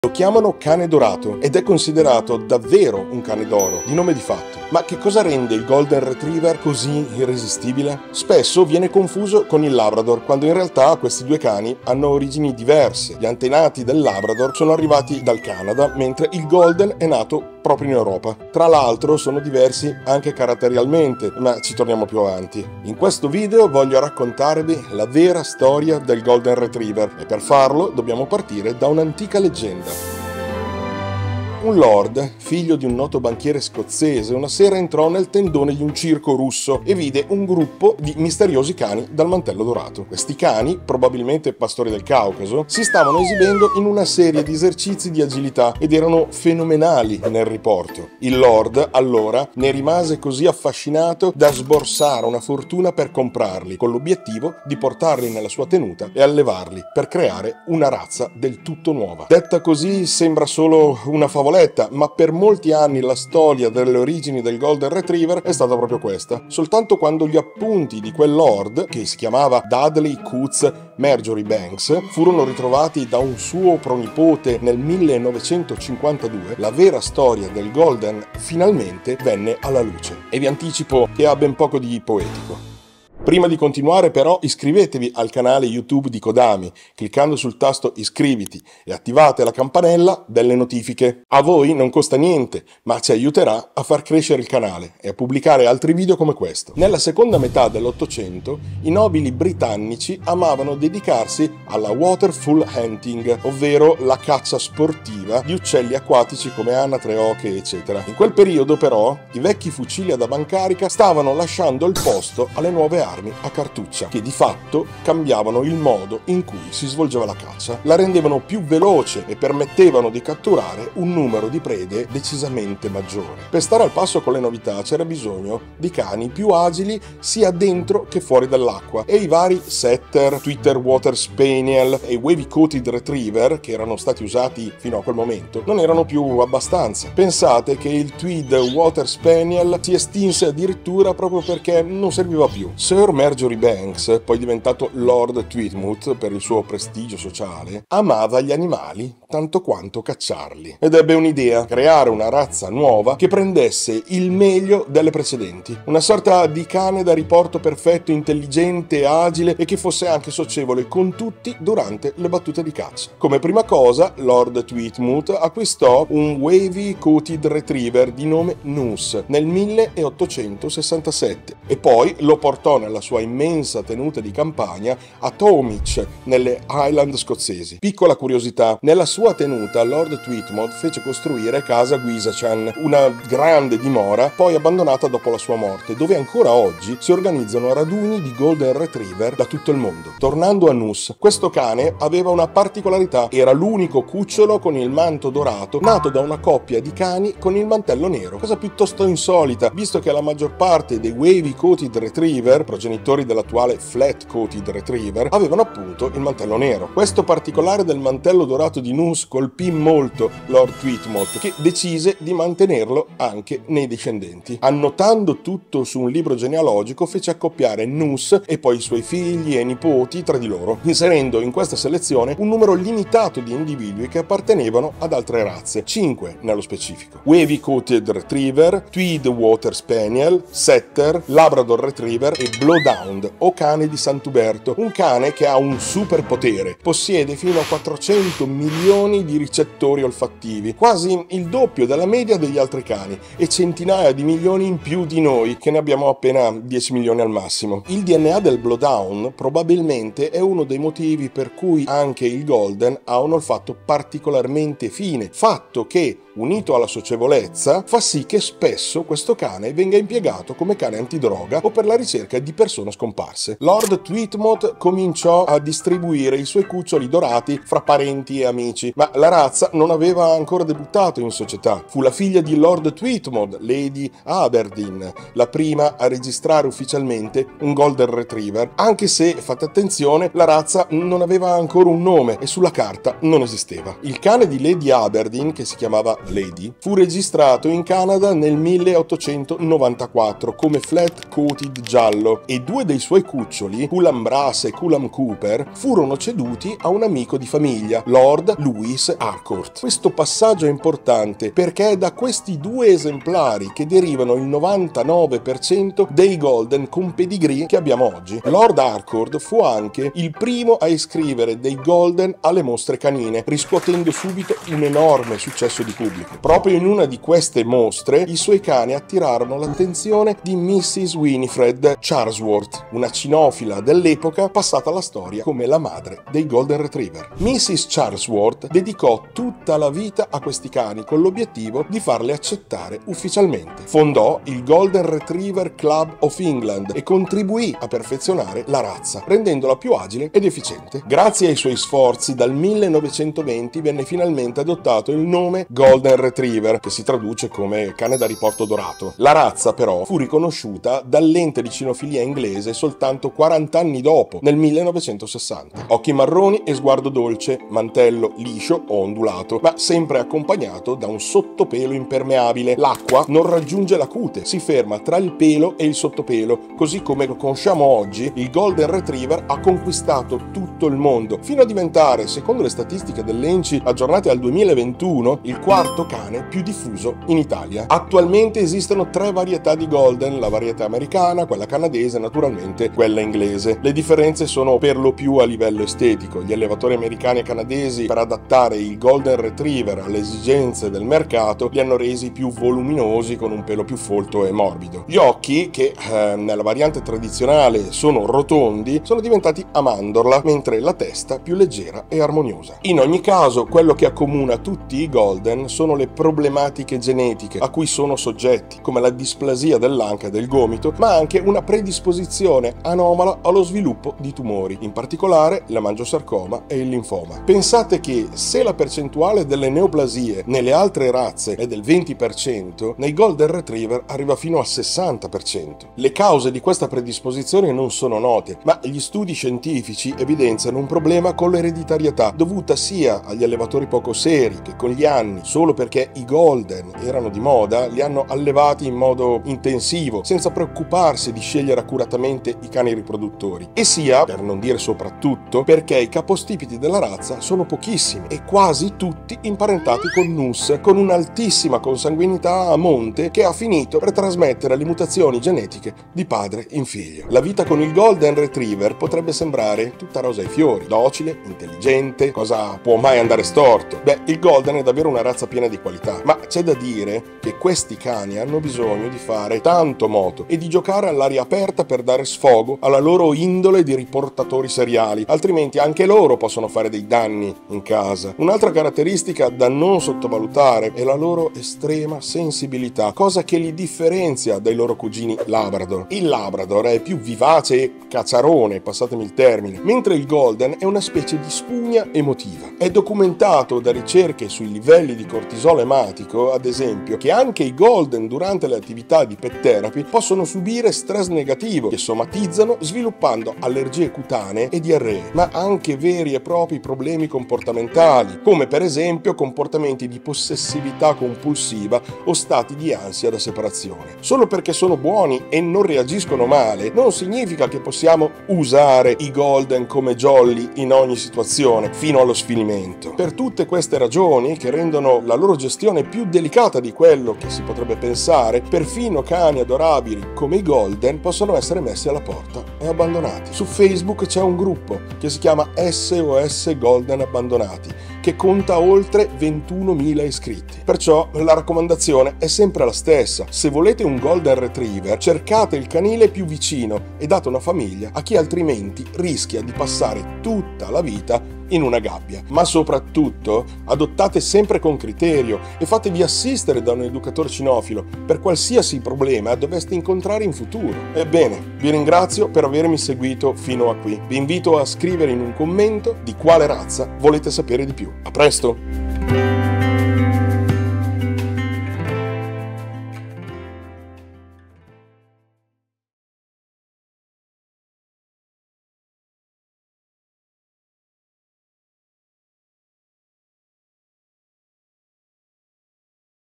Lo chiamano cane dorato ed è considerato davvero un cane d'oro, di nome di fatto. Ma che cosa rende il Golden Retriever così irresistibile? Spesso viene confuso con il Labrador, quando in realtà questi due cani hanno origini diverse. Gli antenati del Labrador sono arrivati dal Canada, mentre il Golden è nato proprio in Europa. Tra l'altro sono diversi anche caratterialmente, ma ci torniamo più avanti. In questo video voglio raccontarvi la vera storia del Golden Retriever e per farlo dobbiamo partire da un'antica leggenda. Un lord, figlio di un noto banchiere scozzese, una sera entrò nel tendone di un circo russo e vide un gruppo di misteriosi cani dal mantello dorato. Questi cani, probabilmente pastori del Caucaso, si stavano esibendo in una serie di esercizi di agilità ed erano fenomenali nel riporto. Il lord, allora, ne rimase così affascinato da sborsare una fortuna per comprarli, con l'obiettivo di portarli nella sua tenuta e allevarli per creare una razza del tutto nuova. Detta così sembra solo una favoletta, ma per molti anni la storia delle origini del Golden Retriever è stata proprio questa. Soltanto quando gli appunti di quel lord, che si chiamava Dudley Coots Marjoribanks, furono ritrovati da un suo pronipote nel 1952, la vera storia del Golden finalmente venne alla luce. E vi anticipo che ha ben poco di poetico. Prima di continuare però iscrivetevi al canale YouTube di Kodami cliccando sul tasto iscriviti e attivate la campanella delle notifiche. A voi non costa niente, ma ci aiuterà a far crescere il canale e a pubblicare altri video come questo. Nella seconda metà dell'Ottocento i nobili britannici amavano dedicarsi alla waterfowl hunting, ovvero la caccia sportiva di uccelli acquatici come anatre, oche, eccetera. In quel periodo però i vecchi fucili ad avancarica stavano lasciando il posto alle nuove armi a cartuccia, che di fatto cambiavano il modo in cui si svolgeva la caccia, la rendevano più veloce e permettevano di catturare un numero di prede decisamente maggiore. Per stare al passo con le novità c'era bisogno di cani più agili sia dentro che fuori dall'acqua e i vari setter, Tweeder Water Spaniel e Wavy Coated Retriever, che erano stati usati fino a quel momento, non erano più abbastanza. Pensate che il Tweed Water Spaniel si estinse addirittura proprio perché non serviva più. Sir Marjoribanks, poi diventato Lord Tweedmouth per il suo prestigio sociale, amava gli animali tanto quanto cacciarli. Ed ebbe un'idea: creare una razza nuova che prendesse il meglio delle precedenti. Una sorta di cane da riporto perfetto, intelligente, agile e che fosse anche socievole con tutti durante le battute di caccia. Come prima cosa, Lord Tweedmouth acquistò un Wavy Coated Retriever di nome Noose nel 1867 e poi lo portò nella sua immensa tenuta di campagna a Towmich, nelle Highland scozzesi. Piccola curiosità, nella sua tenuta Lord Tweedmouth fece costruire casa Guisachan, una grande dimora poi abbandonata dopo la sua morte, dove ancora oggi si organizzano raduni di Golden Retriever da tutto il mondo. Tornando a Noose, questo cane aveva una particolarità: era l'unico cucciolo con il manto dorato nato da una coppia di cani con il mantello nero, cosa piuttosto insolita, visto che la maggior parte dei Wavy Coated Retriever, progenitori dell'attuale Flat Coated Retriever, avevano appunto il mantello nero. Questo particolare del mantello dorato di Noose colpì molto Lord Tweedmouth, che decise di mantenerlo anche nei discendenti. Annotando tutto su un libro genealogico, fece accoppiare Noose e poi i suoi figli e nipoti tra di loro, inserendo in questa selezione un numero limitato di individui che appartenevano ad altre razze, 5 nello specifico: Wavy Coated Retriever, Tweed Water Spaniel, Setter, Labrador Retriever e Bloodhound o cane di Sant'Uberto, un cane che ha un superpotere: possiede fino a 400 milioni di ricettori olfattivi, quasi il doppio della media degli altri cani, e centinaia di milioni in più di noi che ne abbiamo appena 10 milioni al massimo. Il DNA del Bloodhound probabilmente è uno dei motivi per cui anche il Golden ha un olfatto particolarmente fine, fatto che, unito alla socievolezza, fa sì che spesso questo cane venga impiegato come cane antidroga o per la ricerca di persone scomparse. Lord Tweedmouth cominciò a distribuire i suoi cuccioli dorati fra parenti e amici, ma la razza non aveva ancora debuttato in società. Fu la figlia di Lord Tweedmouth, Lady Aberdeen, la prima a registrare ufficialmente un Golden Retriever, anche se, fate attenzione, la razza non aveva ancora un nome e sulla carta non esisteva. Il cane di Lady Aberdeen, che si chiamava Lady, fu registrato in Canada nel 1894 come Flat Coated giallo e 2 dei suoi cuccioli, Culham Brass e Culham Cooper, furono ceduti a un amico di famiglia, Lord Lewis Harcourt. Questo passaggio è importante perché è da questi 2 esemplari che derivano il 99% dei Golden con pedigree che abbiamo oggi. Lord Harcourt fu anche il primo a iscrivere dei Golden alle mostre canine, riscuotendo subito un enorme successo di pubblico. Proprio in una di queste mostre i suoi cani attirarono l'attenzione di Mrs. Winifred Charlesworth, una cinofila dell'epoca passata alla storia come la madre dei Golden Retriever. Mrs. Charlesworth dedicò tutta la vita a questi cani con l'obiettivo di farli accettare ufficialmente. Fondò il Golden Retriever Club of England e contribuì a perfezionare la razza, rendendola più agile ed efficiente. Grazie ai suoi sforzi, dal 1920 venne finalmente adottato il nome Golden Retriever, che si traduce come cane da riporto dorato. La razza, però, fu riconosciuta dall'ente di cinofilia inglese soltanto 40 anni dopo, nel 1960. Occhi marroni e sguardo dolce, mantello liscio o ondulato, ma sempre accompagnato da un sottopelo impermeabile. L'acqua non raggiunge la cute, si ferma tra il pelo e il sottopelo. Così come lo conosciamo oggi, il Golden Retriever ha conquistato tutto il mondo, fino a diventare, secondo le statistiche dell'ENCI aggiornate al 2021, il 4º cane più diffuso in Italia. Attualmente esistono 3 varietà di Golden, la varietà americana, quella canadese e naturalmente quella inglese. Le differenze sono per lo più a livello estetico. Gli allevatori americani e canadesi, per adattare il Golden Retriever alle esigenze del mercato, li hanno resi più voluminosi con un pelo più folto e morbido. Gli occhi, che nella variante tradizionale sono rotondi, sono diventati a mandorla, mentre la testa più leggera e armoniosa. In ogni caso, quello che accomuna tutti i Golden sono le problematiche genetiche a cui sono soggetti, come la displasia dell'anca e del gomito, ma anche una predisposizione anomala allo sviluppo di tumori, in particolare la mangiosarcoma e il linfoma. Pensate che se la percentuale delle neoplasie nelle altre razze è del 20%, nei Golden Retriever arriva fino al 60%. Le cause di questa predisposizione non sono note, ma gli studi scientifici evidenziano un problema con l'ereditarietà, dovuta sia agli allevatori poco seri che con gli anni, solo perché i Golden erano di moda, li hanno allevati in modo intensivo, senza preoccuparsi di scegliere accuratamente i cani riproduttori, e sia, per non dire soprattutto, perché i capostipiti della razza sono pochissimi e quasi tutti imparentati con Nus, con un'altissima consanguinità a monte che ha finito per trasmettere le mutazioni genetiche di padre in figlio. La vita con il Golden Retriever potrebbe sembrare tutta rosa ai fiori, docile, intelligente, cosa può mai andare storto? Beh, il Golden è davvero una razza piena di qualità, ma c'è da dire che questi cani hanno bisogno di fare tanto moto e di giocare all'aria aperta per dare sfogo alla loro indole di riportatori seriali, altrimenti anche loro possono fare dei danni in casa. Un'altra caratteristica da non sottovalutare è la loro estrema sensibilità, cosa che li differenzia dai loro cugini Labrador. Il Labrador è più vivace e cacciarone, passatemi il termine, mentre il Golden è una specie di spugna emotiva. È documentato da ricerche sui livelli di cortisolo ematico, ad esempio, che anche i Golden durante le attività di pet therapy possono subire stress negativo che somatizzano sviluppando allergie cutanee e diarree, ma anche veri e propri problemi comportamentali, come per esempio comportamenti di possessività compulsiva o stati di ansia da separazione. Solo perché sono buoni e non reagiscono male non significa che possiamo usare i Golden come jolly in ogni situazione fino allo sfinimento. Per tutte queste ragioni, che rendono la loro gestione più delicata di quello che si potrebbe pensare, perfino cani adorabili come i Golden possono essere messi alla porta e abbandonati. Su Facebook c'è un gruppo che si chiama SOS Golden Abbandonati, che conta oltre 21.000 iscritti. Perciò la raccomandazione è sempre la stessa: se volete un Golden Retriever, cercate il canile più vicino e date una famiglia a chi altrimenti rischia di passare tutta la vita in una gabbia. Ma soprattutto adottate sempre con criterio e fatevi assistere da un educatore cinofilo per qualsiasi problema doveste incontrare in futuro. Ebbene, vi ringrazio per avermi seguito fino a qui. Vi invito a scrivere in un commento di quale razza volete sapere di più. A presto!